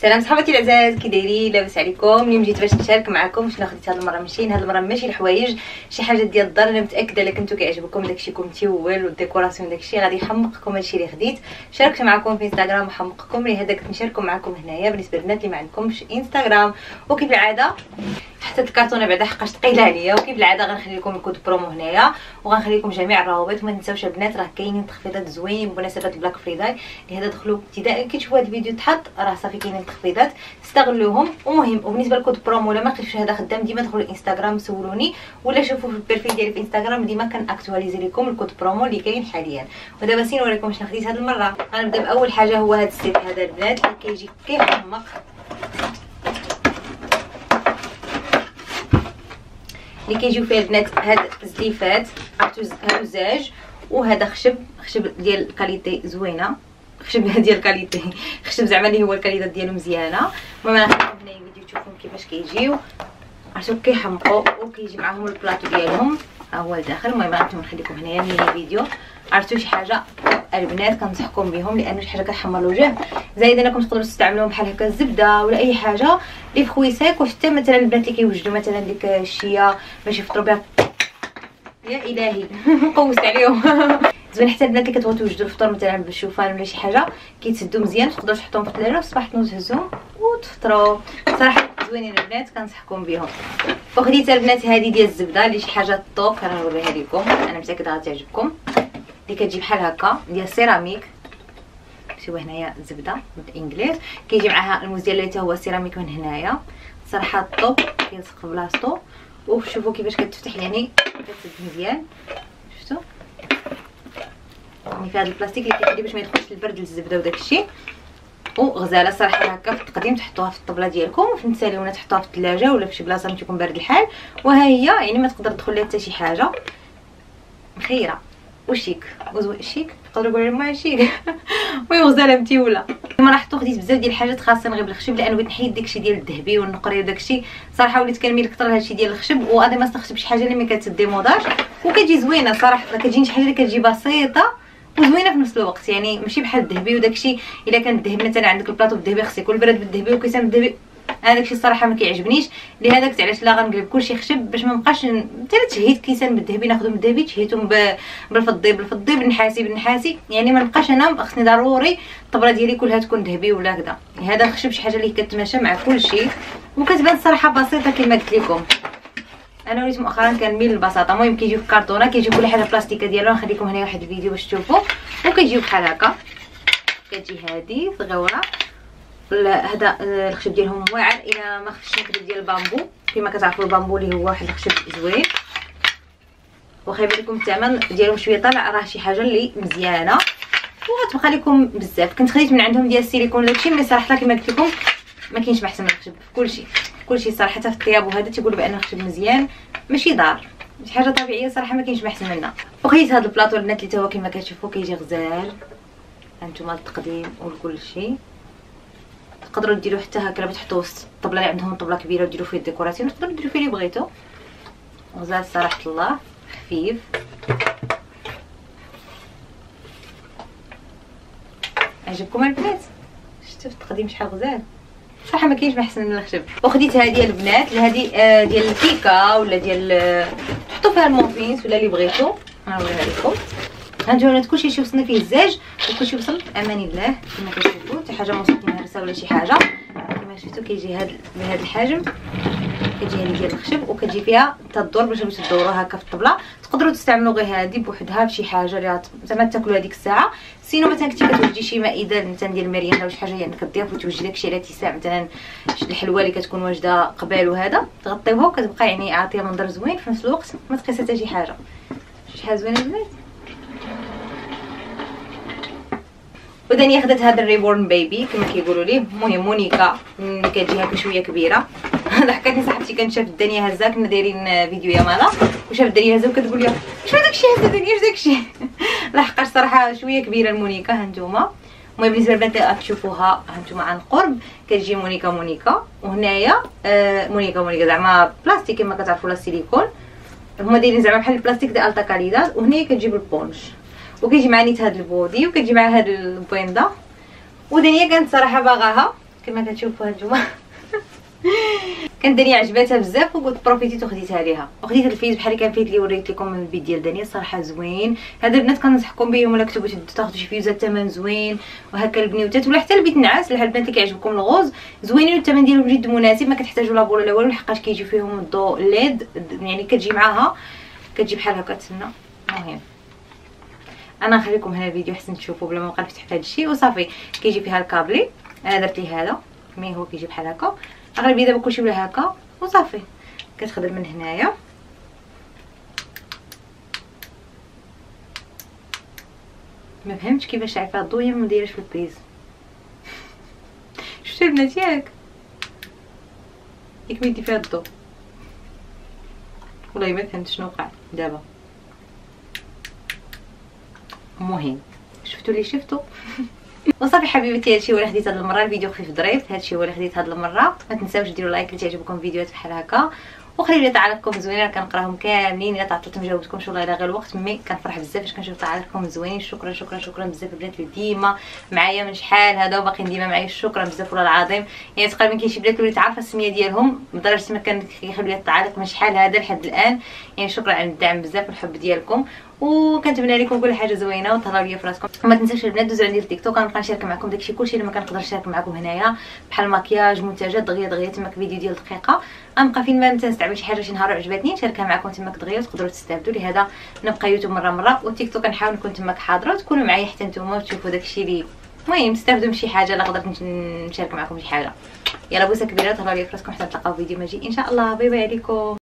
سلام صحباتي العزاز، كي دايرين؟ لاباس عليكم؟ اليوم جيت باش نشارك معكم شنو خديت هاد المره. هاد المره ماشي الحوايج، شي حاجه ديال الدار. انا متاكده الا كنتو كيعجبكم داكشي متيول والديكوراسيون داكشي غادي يحمقكم هادشي اللي خديت. شاركت معكم في انستغرام وحمقكم لي هذاك نشاركم معكم هنايا بالنسبه للبنات اللي ما عندكمش انستغرام. وكيف العاده حتى الكرتونه بعدا حقاش ثقيله عليا، وكيف العاده غنخلي لكم الكود برومو هنايا وغنخلي لكم جميع الروابط. وما تنساوش البنات راه كاينين تخفيضات زوينين بمناسبه بلاك فرايداي اللي هذا دخلوا ابتداء كتشوفوا هذا الفيديو تحط راه صافي كاينين تخفيضات استغلوهم. ومهم وبالنسبه للكود برومو ولا ما لقيتوش هذا خدام ديما دخلوا الانستغرام سولوني ولا شوفوا في البروفيل ديالي في انستغرام ديما كنأكتواليزي لكم الكود برومو اللي كاين حاليا. ودابا سين نوريكم شنو خديت هذه المره. غنبدا باول حاجه هو هذا السيت هذا البنات اللي كيجي كيحمق اللي كيجيو فيه البنات. هاد الزليفات عرفتو هادو زاج وهذا خشب ديال الكاليتي زوينه، خشب ديال الكاليتي خشب زعما اللي هو الكاليتي ديالو مزيانه. المهم انا خليكم هنا الفيديو تشوفوا كيفاش كيجيو عرفتو كيحمقوا وكيجي معاهم البلاطو ديالهم ها هو لداخل. المهم غنتوما نخليكم هنايا من الفيديو. عرفتو شي حاجه البنات كنصحكم بهم لانه شي حاجه كتحمر الوجه. زايد انكم تقدروا تستعملوهم بحال هكا الزبده ولا اي حاجه اللي فخوي ساك. وحتى مثلا البنات اللي كيوجدوا مثلا ديك الشيا باش يفطروا بها يا الهي قوست عليهم زوين. حتى البنات اللي كتبغيو توجدوا الفطور مثلا بالشوفان ولا شي حاجه كيتسدوا مزيان تقدروا تحطوهم في الثلاجه وفي الصباح تهزوهم وتفطروا. صراحه زوينين البنات كنصحكم بهم. وخديت البنات هذه ديال الزبده اللي شي حاجه طوب كنوريها لكم، انا متاكده غتعجبكم. اللي كتجي بحال هكا ديال سيراميك، شوفوا هنايا الزبده بالانجليز كيجي معاها الموز ديالها حتى هو سيراميك من هنايا. صراحه طوب كيلصق في بلاصتو. وشوفوا كيفاش كتفتح يعني كتسد مزيان شفتوا يعني في هذا البلاستيك اللي كيخلي باش ما يدخلش البرد للزبده وداك الشيء. وغزاله صراحه هكا في التقديم تحطوها في الطبله ديالكم وفي التاليونه تحطوها في الثلاجه ولا في شي بلاصه ما تكون بارد الحال. وها هي يعني ما تقدر تدخل لها حتى شي حاجه مخيره وشيك وزوين شيك نقدروا نقولوا ما شيك وغزاله متيوله. ما لاحظتو خديت بزاف ديال الحاجات خاصه غير بالخشب لانه بغيت نحيد داكشي ديال الذهبي والنقري وداكشي. صراحه وليت كنميل اكثر لهادشي ديال الخشب وغادي ما نستخدمش شي حاجه اللي ما كتديموداش وكتجي زوينه. صراحه كتجيني شي حاجه اللي كتجي بسيطه وزوينه في نفس الوقت، يعني ماشي بحال الذهبي وداكشي. الا كان الذهبي مثلا عندك البلاطو بالذهبي خصك يكون برد بالذهبي وكيسان بالذهبي، هذاك الشيء الصراحه ما كيعجبنيش. لهذاك علاش لا غنقلب كلشي خشب باش ما نبقاش حتى تشهيت كيسان بالذهبي ناخذهم بالذهبي تشهيتهم بالفضي بالنحاسي يعني ما نبقاش انا خصني ضروري الطبله ديالي كلها تكون ذهبي ولا هكذا. هذا الخشب شي حاجه اللي كتماشى مع كلشي وكتبان الصراحه بسيطه كما قلت لكم. انا وليت مؤخرا كنميل للبساطه. المهم كيجيو في كرتونه كيجيو كل حاجه بلاستيكه ديالو. نخليكم هنا واحد الفيديو باش تشوفوا. وكيجيو بحال هكا كتجي هذه صغيره. هذا الخشب ديالهم واعر الى ما خفتش نكذب ديال البامبو. كما كتعرفوا البامبو اللي هو واحد الخشب زوين واخا يبان لكم الثمن ديالهم شويه طالع راه شي حاجه اللي مزيانه وغتبقى لكم بزاف. كنت خديت من عندهم ديال السيليكون داكشي مي صراحه كما قلت لكم ما كاينش ما احسن من الخشب في كلشي صراحه. حتى في الطياب وهذا تيقولوا بان الخشب مزيان ماشي ضار شي حاجه طبيعيه صراحه ما كاينش ما احسن منها. وخديت هذا البلاطو البنات اللي هو كما كتشوفوا كيجي غزال هانتوما التقديم وكل شيء. تقدروا ديروا حتى هكا باش تحطوا وسط الطبله اللي عندهم طبله كبيره وديروا فيه الديكوراسيون تقدروا ديروا فيه اللي بغيتو. غزال صراحه الله خفيف. عجبكم البنات؟ شفتوا في التقديم شحال غزال صراحه ما كاينش ما احسن من الخشب. وخديت هذه البنات هذه ديال الكيكه ولا ديال تحطوا فيها الموفينز ولا اللي بغيتو. غنوريها لكم. هانتوما كلشي شي وصلنا فيه الزاج وكلشي وصل بامان الله كما كتشوفوا. حتى حاجه موسط مهرسه ولا شي حاجه كما شفتوا كيجي بهذا الحجم. كتجي هذه ديال الخشب وكتجي فيها حتى الدور باش تدوروها هكا في الطبله. تقدروا تستعملوا غير هذه بوحدها بشي حاجه اللي زعما تاكلوا هذيك الساعه. سينو مثلا كنتي كتوجدي شي مائده مثلا ديال المريانه ولا شي حاجه يعني كتضيف وتوجدي داكشي على اتساع مثلا الحلوه اللي كتكون واجده قبال وهذا تغطيوها وكتبقى يعني عاطيه منظر زوين في نفس الوقت ما تقيس حتى شي حاجه. شي حاجه زوينه البنات. وداني خدت هذا الريبورن بيبي كما كيقولوا ليه. المهم مونيكا اللي كتجي هكا شويه كبيره. ضحكتني صاحبتي كانت شافت الدنيا هزا كنا دايرين فيديو يا مالا وشافت الدنيا هزا وكتقول لي شنو داكشي هزا دنيا اش داكشي لحقاش صراحه شويه كبيره المونيكا هانتوما. المهم بالنسبه للبنات كتشوفوها هانتوما عن قرب كتجي مونيكا وهنايا مونيكا زعما بلاستيك كما كتعرفوا لا سيليكون. هما دايرين زعما بحال البلاستيك ديال التا كاليداد. وهنايا كتجيب البونش وكيجي مع نيت هذا البودي وكتجي مع هذا البويندا. ودنيا كانت صراحه باغاها كما كتشوفوا هانتوما. كانت دنيا عجباتها بزاف وقلت بروفيتيت وخديتها ليها وخديت الفيز بحال كان الفيز اللي وريت لكم من البيت ديال دنيا. صراحه زوين هذا البنات كننصحكم بهم ولا كتبغوا تاخذوا شي فيوزات ثمن زوين وهكا البنيوتات ولا حتى البيت النعاس البنات اللي كيعجبكم الغوز زوينين والثمن ديالهم جد مناسب. ما كتحتاجوا لابور ولا والو لحقاش كيجي فيهم الضوء ليد يعني كتجي معاها كتجي بحال هكا تسنى. المهم انا نخليكم هنا الفيديو حسن تشوفوا بلا ما نبقى نفتح في هذا الشيء وصافي. كيجي فيها الكابلي انا درت ليه هذا مي هو كيجي بحال هكا اغلبيه دابا كلشي ولا هكا وصافي. كتخدم من هنايا ما فهمتش كيفاش عارفه الضوء ما دايرش في البريز. شفتوا البنات ياك يدي فيها الضوء والله ما فهمت شنو وقع دابا. المهم شفتوا اللي شفتوا. وصافي حبيبتي هادشي هو اللي خديت هاد المره. الفيديو خفيف ظريف هادشي هو اللي خديت هاد المره. ما تنساوش ديروا لايك اللي تعجبكم فيديوهات بحال هكا وخليو لي تعليقكم زوينين كنقراهم كاملين. الا تعطلت ما جاوبتكمش والله الا غير الوقت مي كنفرح بزاف فاش كنشوف تعليقكم زوينين. شكرا شكرا شكرا بزاف البنات اللي ديما معايا من شحال هذا وباقيين ديما معايا. شكرا بزاف والله العظيم. يعني تقريبا كاين شي بنات اللي عارفه السميه ديالهم لدرجه ما كان كيخليو لي التعليق من شحال هذا لحد الان. يعني شكرا على الدعم بزاف والحب ديالكم وكنتمنى لكم كل حاجه زوينه وتهلاو ليا في راسكم. وما تنساوش البنات دوزوا عندي التيك توك غنبقى نشارك معكم داكشي كلشي اللي ما كنقدرش نشارك معكم هنايا بحال مكياج منتجات دغيا دغيا تماك فيديو ديال دقيقه. غنبقى فين ما نستعمل شي حاجه شي نهار عجبتني نشاركها معكم تماك دغيا تقدروا تستافدوا. لهذا نبقى يوتيوب مره والتيك توك نحاول نكون تماك حاضره وتكونوا معايا حتى نتوما وتشوفوا داكشي اللي المهم تستافدوا من شي حاجه لا قدرت نشارك معكم شي حاجه. يلا بوسه كبيره تهلاو ليا في راسكم حتى نتلاقاو في فيديو ماجي ان شاء الله. باي باي عليكم.